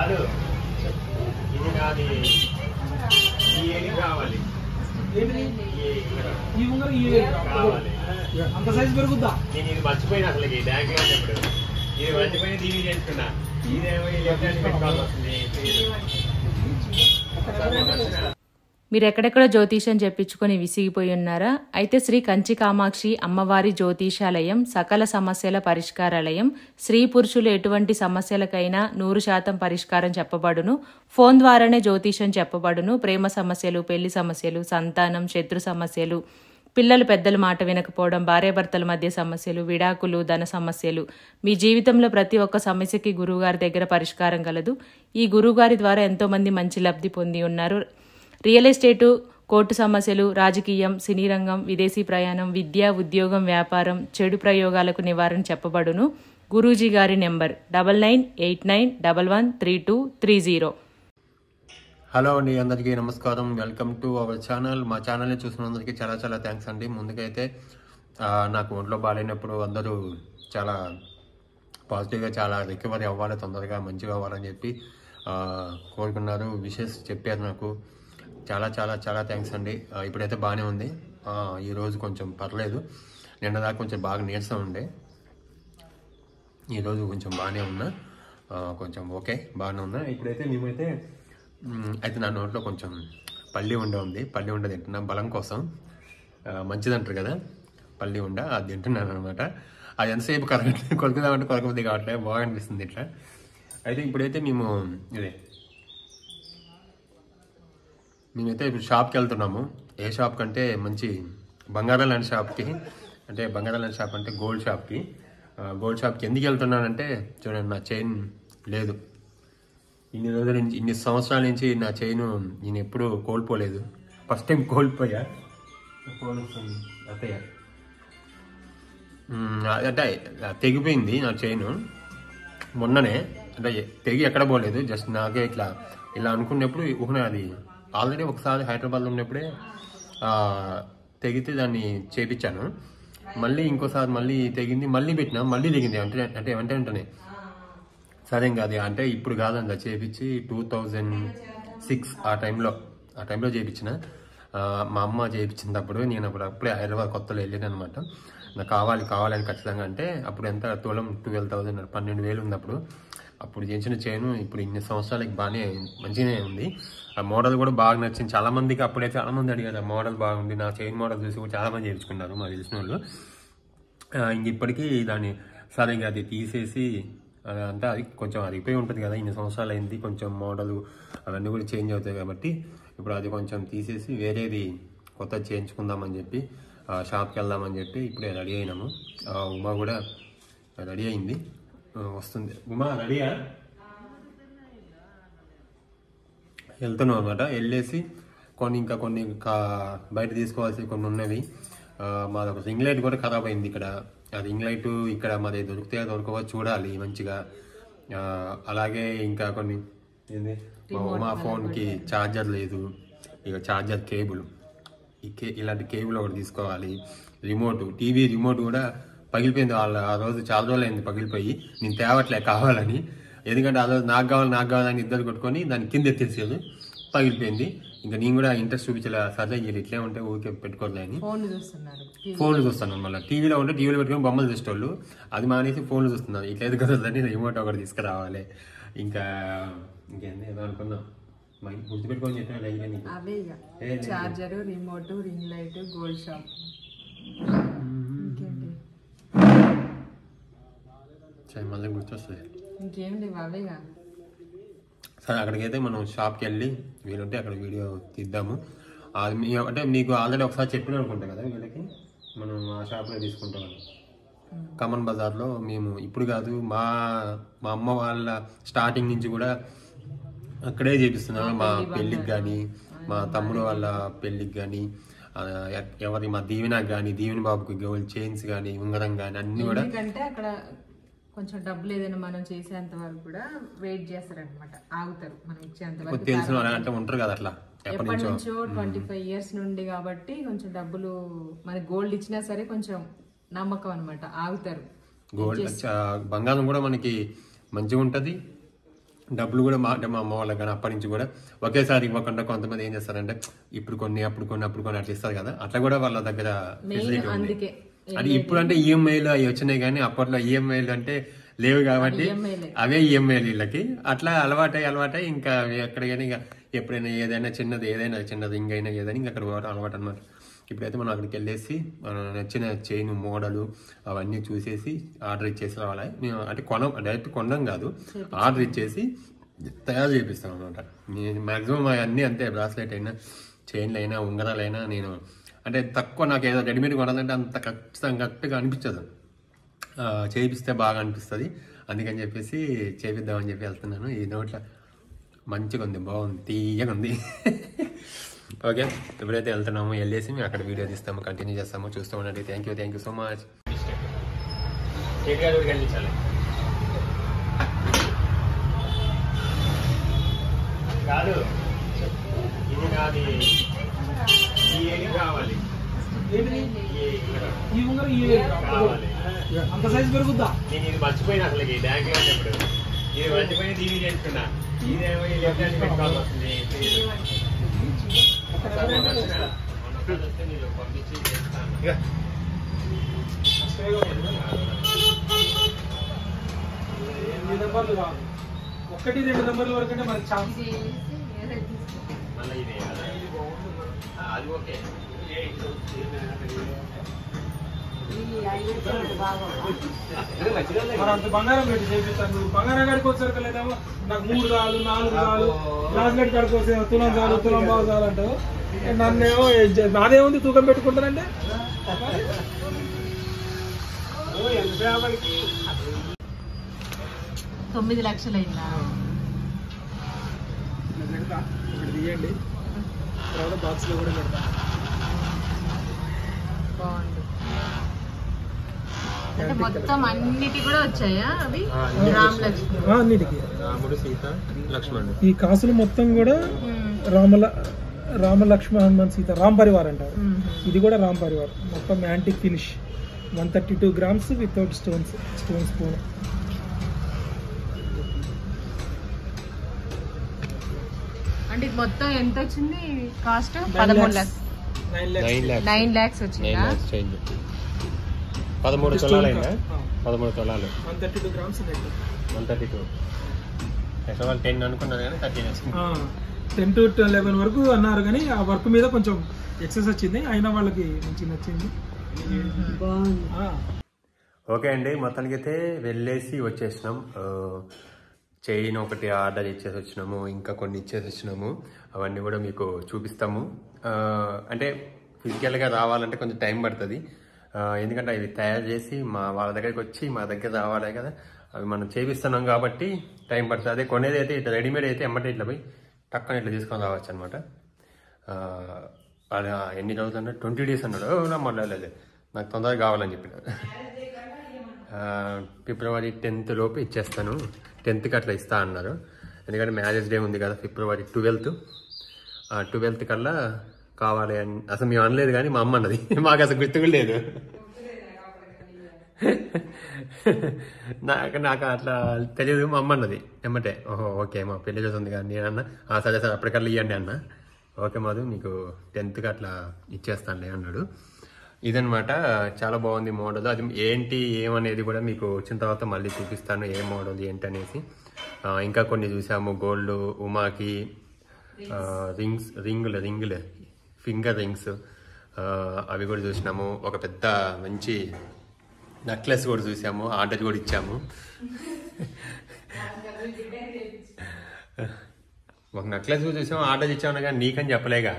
కాదు ఇది నాది ఈ కావాలి కావాలి అంత సైజ్ పెరుగుద్దా? నేను ఇది మర్చిపోయినా అసలు ఈ బ్యాంక్ ఉన్నప్పుడు ఇది మర్చిపోయి దీన్ని చేసుకున్నా ఇదేమో పెట్టుకోవాల్సి వస్తుంది. మీరు ఎక్కడెక్కడ జ్యోతిషం చెప్పించుకొని విసిగిపోయి ఉన్నారా? అయితే శ్రీ కంచి కామాక్షి అమ్మవారి జ్యోతిషాలయం సకల సమస్యల పరిష్కారాలయం. స్త్రీ పురుషులు ఎటువంటి సమస్యలకైనా 100% పరిష్కారం చెప్పబడును. ఫోన్ ద్వారానే జ్యోతిషం చెప్పబడును. ప్రేమ సమస్యలు, పెళ్లి సమస్యలు, సంతానం, శత్రు సమస్యలు, పిల్లలు పెద్దల మాట వినకపోవడం, భార్యాభర్తల మధ్య సమస్యలు, విడాకులు, ధన సమస్యలు, మీ జీవితంలో ప్రతి ఒక్క సమస్యకి గురువుగారి దగ్గర పరిష్కారం కలదు. ఈ గురువుగారి ద్వారా ఎంతో మంది మంచి లబ్ధి పొంది ఉన్నారు. రియల్ ఎస్టేటు, కోర్టు సమస్యలు, రాజకీయం, సినీ రంగం, విదేశీ ప్రయాణం, విద్య, ఉద్యోగం, వ్యాపారం, చెడు ప్రయోగాలకు నివారణ చెప్పబడును. గురూజీ గారి నెంబర్ 9989113230. హలో అండి, అందరికీ నమస్కారం. Welcome to our channel. మా ఛానల్ని చూసినందరికీ చాలా చాలా థ్యాంక్స్ అండి. ముందుకైతే నాకు ఒంట్లో బాగాలేనప్పుడు అందరూ చాలా పాజిటివ్గా చాలా రికవరీ అవ్వాలి, తొందరగా మంచిగా అవ్వాలని చెప్పి కోరుకున్నారు, విషెస్ చెప్పారు నాకు. చాలా చాలా చాలా థ్యాంక్స్ అండి. ఇప్పుడైతే బాగానే ఉంది. ఈరోజు కొంచెం పర్లేదు. నిన్న దాకా కొంచెం బాగా నీరసం ఉండే, ఈరోజు కొంచెం బాగానే ఉన్నా, కొంచెం ఓకే బాగానే ఉన్నా. ఇప్పుడైతే మేమైతే అయితే నా నోట్లో కొంచెం పల్లి ఉండ ఉంది. పల్లి ఉండ తింటున్నా బలం కోసం, మంచిదంటారు కదా పల్లి ఉండ, అది తింటున్నాను అనమాట. అది ఎంతసేపు కొరకుదామంటే కొరకబుద్ధి కావట్లేదు, బాగా అనిపిస్తుంది ఇట్లా. అయితే ఇప్పుడైతే మేమైతే ఇప్పుడు షాప్కి వెళ్తున్నాము. ఏ షాప్ కంటే మంచి బంగారం లాంటి షాప్కి, అంటే బంగారం లాంటి షాప్ అంటే గోల్డ్ షాప్కి. గోల్డ్ షాప్కి ఎందుకు వెళ్తున్నానంటే, చూడండి నా చైన్ లేదు. ఇన్ని రోజుల నుంచి, ఇన్ని సంవత్సరాల నుంచి నా చైన్ నేను ఎప్పుడూ కోల్పోలేదు. First time కోల్పోయా. అత్తయ్య అంటే తెగిపోయింది నా చైన్ మొన్ననే. అంటే తెగి ఎక్కడ పోలేదు, జస్ట్ నాకే ఇట్లా ఇలా అనుకున్నప్పుడు అది ఆల్రెడీ ఒకసారి హైదరాబాద్లో ఉన్నప్పుడే తెగితే దాన్ని చేపించాను. మళ్ళీ ఇంకోసారి మళ్ళీ తెగింది, మళ్ళీ పెట్టినా, మళ్ళీ తెగింది. అంటే వెంటనే సరే కాదు, అంటే ఇప్పుడు కాదండి, చేపించి 2006 ఆ టైంలో చేయించిన. మా అమ్మ చేయించినప్పుడు నేను అప్పుడే హైదరాబాద్ కొత్తలో వెళ్ళాను అనమాట. నాకు కావాలని ఖచ్చితంగా. అంటే అప్పుడు ఎంత తులం 12,000 12,000 ఉంది అప్పుడు చేయించిన చైను. ఇప్పుడు ఇన్ని సంవత్సరాలకి బాగానే మంచిగానే ఉంది. ఆ మోడల్ కూడా బాగా నచ్చింది చాలా మందికి. అప్పుడే చాలా మంది అడిగారు, ఆ మోడల్ బాగుంది, నా చైన్ మోడల్ చూసి కూడా చాలా మంది చేయించుకున్నారు మాకు తెలిసిన వాళ్ళు. ఇంక ఇప్పటికీ దాన్ని సరిగ్గా అది తీసేసి, అంటే అది కొంచెం అరిగిపోయి ఉంటుంది కదా, ఇన్ని సంవత్సరాలు అయింది, కొంచెం మోడలు అవన్నీ కూడా చేంజ్ అవుతాయి కాబట్టి ఇప్పుడు అది కొంచెం తీసేసి వేరేది కొత్తది చేయించుకుందామని చెప్పి షాప్కి వెళ్దామని చెప్పి ఇప్పుడే రెడీ అయినాము. ఉమా కూడా రెడీ అయింది, వస్తుంది. ఉమా రెడీయా? వెళ్తున్నాం అనమాట. వెళ్ళేసి ఇంకా కొన్ని బయట తీసుకోవాల్సి కొన్ని ఉన్నవి. మాది ఒక రింగ్ లైట్ కూడా ఖరాబ్ అయింది ఇక్కడ. ఆ రింగ్ లైట్ ఇక్కడ మాది దొరకవో చూడాలి మంచిగా. అలాగే ఇంకా కొన్ని మా ఫోన్కి ఛార్జర్ లేదు, ఇక ఛార్జర్ కేబుల్, ఇలాంటి కేబుల్ ఒకటి తీసుకోవాలి. టీవీ రిమోట్ కూడా పగిలిపోయింది. ఆ రోజు చాలా రోజులు అయింది పగిలిపోయి, నేను తేవట్లే కావాలని. ఎందుకంటే ఆ రోజు నాకు కావాలని ఇద్దరు కొట్టుకొని దాన్ని కింద ఎత్తేసేది, పగిలిపోయింది. ఇంకా నేను కూడా ఇంట్రెస్ట్ చూపించలే, సర్జరీ చేయాలి, ఇట్లే ఉంటే ఊరికే పెట్టుకోవాలి అని ఫోన్లు చూస్తున్నాను. మళ్ళీ టీవీలో పెట్టుకొని బొమ్మలు చూసేవాళ్ళు, అది మానేసి ఫోన్లు చూస్తున్నాను. ఇట్లేదు కదని రిమోట్ ఒకటి తీసుకురావాలి. ఇంకేంది ఏదో అనుకున్నాం, గుర్తుపెట్టుకొని చెప్పిన charger, remote, ring light, gold shop. మళ్ళీ గుర్తొస్తుంది ఇంకేంటి అవేగా. సరే, అక్కడికైతే మనం షాప్కి వెళ్ళి వీలుంటే అక్కడ వీడియో తీద్దాము. అంటే మీకు ఆల్రెడీ ఒకసారి చెప్పిన అనుకుంటా కదా వీళ్ళకి, మనం ఆ షాప్లో తీసుకుంటాం కమన్ బజార్లో. మేము ఇప్పుడు కాదు, మా అమ్మ వాళ్ళ స్టార్టింగ్ నుంచి కూడా అక్కడే చేపిస్తున్నాము. మా పెళ్ళికి కానీ, మా తమ్ముడు వాళ్ళ పెళ్ళికి కానీ, మా దీవెనకి కానీ, దీవెన బాబుకి గోల్డ్ చైన్స్ కానీ, ఉంగరం కానీ అన్ని కూడా. అక్కడ కొంచెం డబ్బులు ఏదైనా మనం చేసేంత వరకు కూడా వెయిట్ చేస్తారనమాట, ఆగుతారు మనం ఇచ్చేంత వరకు. తెలిసిన అంటే ఉంటారు కదా అట్లా ఎప్పటి నుంచో 25 years నుండి కాబట్టి కొంచెం డబ్బులు మనకి గోల్డ్ ఇచ్చినా సరే కొంచెం నమ్మకం అనమాట, ఆగుతారు. గోల్డ్ బంగారం కూడా మనకి మంచిగా ఉంటుంది, డబ్బులు కూడా అంటే మా అమ్మ వాళ్ళకి కానీ అప్పటి నుంచి కూడా ఒకేసారి ఇవ్వకుండా కొంతమంది ఏం చేస్తారంటే ఇప్పుడు కొన్ని అప్పుడు కొన్ని అట్లా ఇస్తారు కదా, అట్లా కూడా వాళ్ళ దగ్గర ఫెసిలిటీ ఉంది. అది ఇప్పుడు అంటే ఈఎంఐలు అవి వచ్చినాయి కానీ అప్పట్లో ఈఎంఐలు అంటే లేవు కాబట్టి అవే ఈఎంఐలు వీళ్ళకి అట్లా అలవాటై ఇంకా ఎక్కడికైనా ఇంకా ఎప్పుడైనా ఏదైనా చిన్నది ఇంకైనా ఏదైనా ఇంకా అక్కడ పోవడం అలవాటు అనమాట. ఇప్పుడైతే మనం అక్కడికి వెళ్ళేసి నచ్చిన చైన్ మోడలు అవన్నీ చూసేసి ఆర్డర్ ఇచ్చేసి రావాలి. మేము అంటే డైరెక్ట్ కొనడం కాదు, ఆర్డర్ ఇచ్చేసి తయారు చేపిస్తాం అనమాట. నేను మ్యాక్సిమం అవన్నీ అంతే, బ్రాస్లెట్ అయినా చైన్లు అయినా ఉంగరాలైనా నేను అంటే తక్కువ, నాకు ఏదో రెడీమేడ్ కొనాలంటే అంత కరెక్ట్గా అనిపించదు, చేయిస్తే బాగా అనిపిస్తుంది. అందుకని చెప్పేసి చేపిద్దామని చెప్పి వెళ్తున్నాను. ఈ నోట్లో మంచిగా ఉంది, బాగుంది, తీయగా ఉంది. ఓకే, ఎప్పుడైతే వెళ్తున్నామో వెళ్ళేసి మేము అక్కడ వీడియో తీస్తాము, కంటిన్యూ చేస్తాము, చూస్తూ ఉండండి. Thank you so much. కాదు ఇది నాది, ఈ ఏది కావాలి, అంత సైజ్ పెరుగుద్దా? నేను ఇది మర్చిపోయినా అసలు ఈ బ్యాంక్ లో ఉన్నప్పుడు, ఇది మర్చిపోయి దీన్ని చేసుకున్నా. ఇదేమో ఈ లెఫ్ట్ హ్యాండ్ పెట్టుకోవాల్సి వస్తుంది. నేను పంపించి చేస్తాను. 8 నెంబర్లు కాదు, 1-2 నెంబర్ల వరకు అంటే మనకి ఛాన్స్. మళ్ళీ ఇది అది ఓకే. మరి అంత బంగారం పెట్టి చేపిస్తాను. బంగారం కాడికి వచ్చారు లేదేమో నాకు 3 కాదు 4 కాదు, బ్రాస్లెట్ కాడికి వస్తే తులం చాలు, తులం బాగు చాలు అంటావు. నన్నేమో నాదేముంది తూకం పెట్టుకుంటానంటే 9 లక్షలు అయిందా? పెడతా, ఇక్కడ తీయండి, తర్వాత బాక్స్ లో కూడా పెడతా. బాగుంది. అంటే మొత్తం అన్నిటి కూడా వచ్చాయా అవి? అన్నిటికి రాముడు, సీత, లక్ష్మణుడు. ఈ కాసులు మొత్తం కూడా రామ లక్ష్మణ హనుమాన్ సీత రామ్ పరివార్ అంటారు. ఇది కూడా రామ్ పరివార్, మొత్తం antique finish, 132 grams without stone spoon. అంటే ఇది మొత్తం ఎంత వచ్చింది కాస్ట్? 13 lakhs. 9 lakhs వచ్చిందా? 13 తులాలు అయిందా? 13 తులాలు, 132 grams. 132 వాళ్ళు 10 అనుకున్నారు కానీ 13 వచ్చింది. 10 to 11 వరకు అన్నారు కానీ ఆ వర్క్ మీద కొంచెం ఎక్సెస్ వచ్చింది, అయినా వాళ్ళకి మంచి నచ్చింది. ఓకే అండి, మొత్తానికి అయితే వెళ్ళేసి వచ్చేసినాం. చైన్ ఒకటి ఆర్డర్ ఇచ్చేసి వచ్చినాము, ఇంకా కొన్ని ఇచ్చేసి వచ్చినాము. అవన్నీ కూడా మీకు చూపిస్తాము. అంటే ఫిజికల్గా రావాలంటే కొంచెం టైం పడుతుంది, ఎందుకంటే అవి తయారు చేసి వాళ్ళ దగ్గరికి వచ్చి మా దగ్గర రావాలి కదా, అవి మనం చేపిస్తున్నాం కాబట్టి టైం పడుతుంది. అదే కొనేది అయితే ఇట్లా రెడీమేడ్ అయితే ఎమ్మటే ఇట్లా పోయి టక్కన ఇట్లా తీసుకొని రావచ్చు అనమాట. ఎన్ని రోజులు అన్నాడు? 20 days అన్నాడు. మళ్ళీ నాకు తొందరగా కావాలని చెప్పిన. February 10th లోపు ఇచ్చేస్తాను, 10th అట్లా ఇస్తా అన్నారు. ఎందుకంటే మ్యారేజ్ డే ఉంది కదా, February 12th కల్లా కావాలి అని అసలు మేము అనలేదు కానీ మా అమ్మ అన్నది, మాకు అసలు గుర్తుకు లేదు. నాకు అట్లా తెలియదు, మా అమ్మ అన్నది ఎమ్మటే. ఓహో ఓకే, మా పెళ్లి చేస్తుంది కానీ నేను అన్న సరే అప్పటికల్లా ఇవ్వండి అన్న. ఓకే మధు, మీకు 10th అట్లా ఇచ్చేస్తానులే అన్నాడు. ఇదనమాట, చాలా బాగుంది మోడల్. అది ఏంటి ఏమనేది కూడా మీకు వచ్చిన తర్వాత మళ్ళీ చూపిస్తాను, ఏ మోడల్ ఏంటి అనేసి. ఇంకా కొన్ని చూసాము, గోల్డ్, ఉమాకి రింగులు ఫింగర్ రింగ్స్, అవి కూడా చూసినాము. ఒక పెద్ద మంచి నెక్లెస్ కూడా చూసాము, ఆర్డర్ కూడా ఇచ్చాము. ఒక నెక్లెస్ కూడా చూసాము, ఆర్డర్ ఇచ్చాము కానీ నీకని చెప్పలేగా.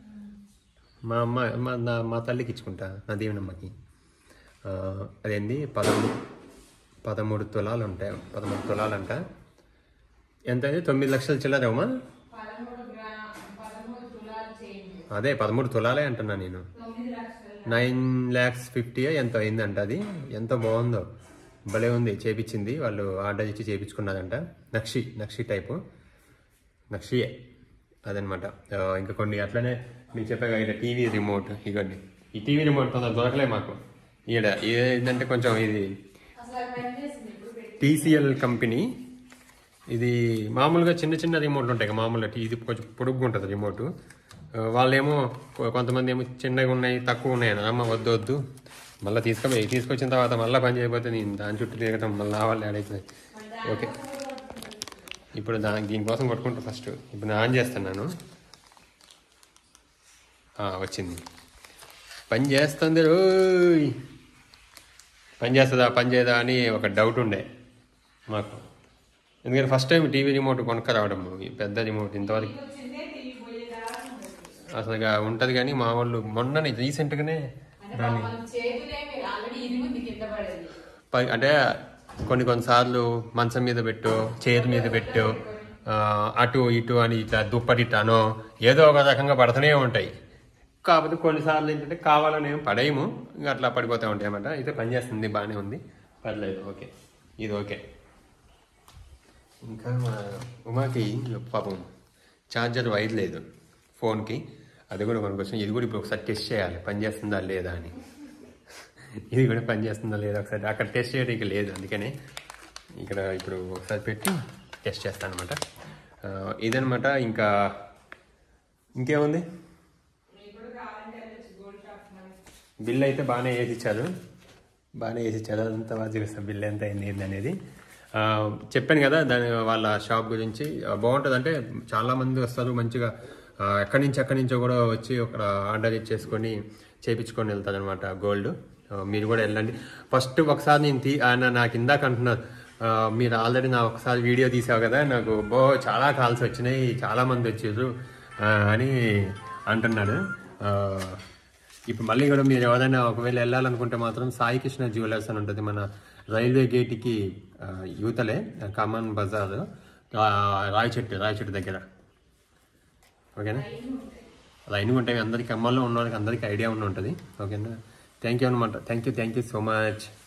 మా తల్లికి ఇచ్చుకుంటా, నా దీవెనమ్మకి. అదేంది 13 తులాలు ఉంటాయి, 13 తులాలంట. ఎంత అయింది? 9 లక్షలు చిల్లరేమా? అదే 13 తులాలే అంటున్నా నేను. 9,50,000 ఎంతో అయిందంట. అది ఎంత బాగుందో, భలే ఉంది. చేపించింది వాళ్ళు, ఆర్డర్ ఇచ్చి చేయించుకున్నారంట. నక్షి టైపు, నక్షియే అదనమాట. ఇంకా కొన్ని అట్లనే మీకు చెప్పాక ఇక్కడ టీవీ రిమోట్, ఇవ్వండి. ఈ టీవీ రిమోట్ తొందర దొరకలే మాకు. ఏంటంటే కొంచెం ఇది TCL కంపెనీ ఇది మామూలుగా చిన్న చిన్న రిమోట్లు ఉంటాయి మామూలుగా, ఇది కొంచెం పొడుగ్గా ఉంటుంది రిమోట్. వాళ్ళేమో కొంతమంది ఏమో చిన్నగా ఉన్నాయి, తక్కువ ఉన్నాయి అని, అమ్మ వద్దు వద్దు మళ్ళీ తీసుకొచ్చిన తర్వాత మళ్ళీ పని చేయకపోతే నేను దాని చుట్టూ తిరగటం మళ్ళీ వాళ్ళు యాడ్ అవుతుంది. ఓకే, ఇప్పుడు దీనికోసం కొట్టుకుంటా. ఫస్ట్ ఇప్పుడు నేను ఆన్ చేస్తున్నాను. వచ్చింది, పని చేస్తుంది. రోయ్ పని చేస్తుందా పని చేయదా అని ఒక డౌట్ ఉండే మాకు, ఎందుకంటే ఫస్ట్ టైం టీవీ రిమోట్ కొనుక్క రావడం, పెద్ద రిమోట్ ఇంతవరకు అసలుగా ఉంటుంది. కానీ మా వాళ్ళు మొన్న రీసెంట్గానే దాన్ని అంటే కొన్నిసార్లు మంచం మీద పెట్టు, చైర్ మీద పెట్టు, అటు ఇటు అని ఇట్లా దుప్పటిట్టానో ఏదో ఒక రకంగా పడుతూనే ఉంటాయి. కాకపోతే కొన్నిసార్లు ఏంటంటే కావాలని ఏం పడేయము, ఇంకా అట్లా పడిపోతూ ఉంటాయి అన్నమాట. అయితే పనిచేస్తుంది, బాగానే ఉంది, పర్లేదు. ఓకే, ఇది ఓకే. ఇంకా మా ఉమాకి పాపం ఛార్జర్ వైర్ లేదు ఫోన్కి, అది కూడా కొనుక్కొచ్చాం. ఇది కూడా ఇప్పుడు ఒకసారి టెస్ట్ చేయాలి పనిచేస్తుందా లేదా అని. ఇది కూడా పనిచేస్తుందా లేదా ఒకసారి అక్కడ టెస్ట్ చేయడానికి లేదు, అందుకనే ఇక్కడ ఇప్పుడు ఒకసారి పెట్టి టెస్ట్ చేస్తాను అనమాట. ఇదనమాట. ఇంకేముంది, బిల్ అయితే బాగానే వేసి ఇచ్చారు, అదంతా బాగా చూపిస్తాను బిల్ ఎంత అయింది ఏంది అనేది. చెప్పాను కదా దాని వాళ్ళ షాప్ గురించి, బాగుంటుంది. అంటే చాలామంది వస్తారు మంచిగా, ఎక్కడి నుంచో కూడా వచ్చి ఒక ఆర్డర్ ఇచ్చేసుకొని చేయించుకొని వెళ్తారు అనమాట గోల్డ్. మీరు కూడా వెళ్ళండి. ఫస్ట్ ఒకసారి ఆయన నాకు ఇందాక అంటున్నారు, మీరు ఆల్రెడీ నా ఒకసారి వీడియో తీసావు కదా, నాకు చాలా కాల్స్ వచ్చినాయి, చాలామంది వచ్చారు అని అంటున్నాడు. ఇప్పుడు మళ్ళీ కూడా మీరు ఎవరైనా ఒకవేళ వెళ్ళాలనుకుంటే మాత్రం సాయి కృష్ణ జ్యువెలర్స్ అని ఉంటుంది మన రైల్వే గేట్కి యూతలే, కమాన్ బజార్, రాయచెట్టు దగ్గర. ఓకేనా, లైన్గా ఉంటాయి అందరికి, అమ్మల్లో ఉన్న వాళ్ళకి అందరికీ ఐడియా ఉంటుంది. ఓకేనా, థ్యాంక్ యూ అనమాట. Thank you so much.